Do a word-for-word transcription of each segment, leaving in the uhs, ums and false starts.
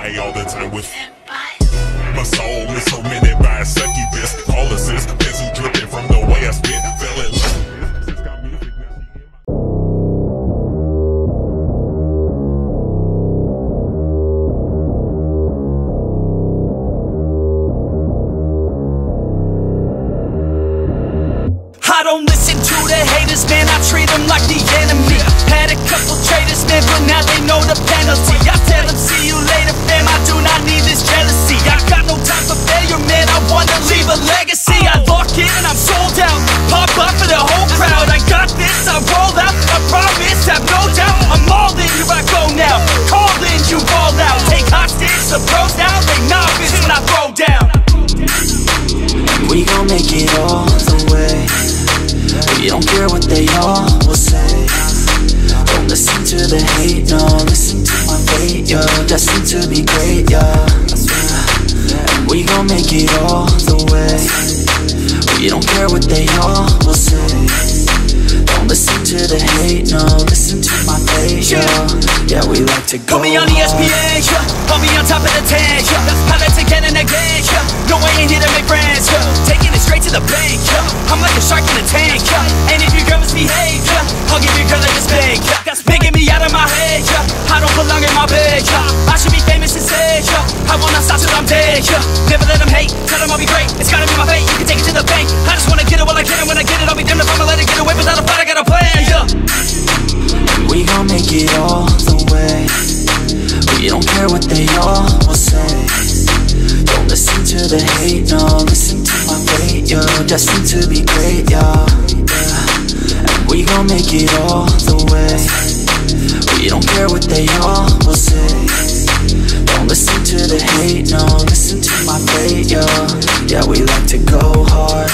high all the time with my soul is tormented by a succubus. All assist, pencil dripping from the way I spit. Fell in love. I don't listen to the haters, man, I treat them like the enemy. Had a couple traitors, man, but now they know the penalty. I tell them, see you later, fam, I do not need this jealousy. I got no time for failure, man, I wanna leave a legacy. I lock in and I'm sold out, pop up for the whole crowd. I got this, I roll out, I promise, have no doubt. I'm all in, here I go now, call in, you all out. Take hostage, the pros now, they novice when I throw down. We gon' make it all the way. We don't care what they all will say. Don't listen to the hate, no, listen to my fate, yo. Destined to be great, yeah. And we gon' make it all the way. We don't care what they all will say. Don't listen to the hate, no, listen to my fate, yo. Yeah, we like to go Put me on E S P N, yeah. I'll be on top of the tank, yeah. Have it again and again, yeah. No, I ain't here to make friends, yeah. Taking it straight to the bank, yeah. I'm like a shark in a tank, yeah. And if your girl misbehave, yeah, I'll give your girl like a spank, yeah. That's making me out of my head, yeah. I don't belong in my bed, yeah. I should be famous instead, yeah. I will not stop till I'm dead, yeah. Never let them hate, tell them I'll be great. It's gotta be my fate, you can take it to the bank. I just wanna get it while I get it. When I get it, I'll be damned if I'ma let it get away without a fight. I got a plan, yeah. We gon' make it all the way. We don't care what they all will say. Don't listen to the hate, no, listen to my fate, yo. Destined to be great, yeah, yeah. And we gon' make it all the way. We don't care what they all will say. Don't listen to the hate, no, listen to my fate, yo. Yeah, we like to go hard.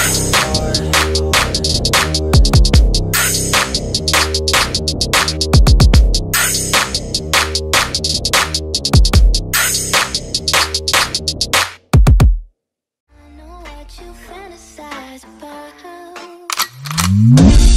You fantasize about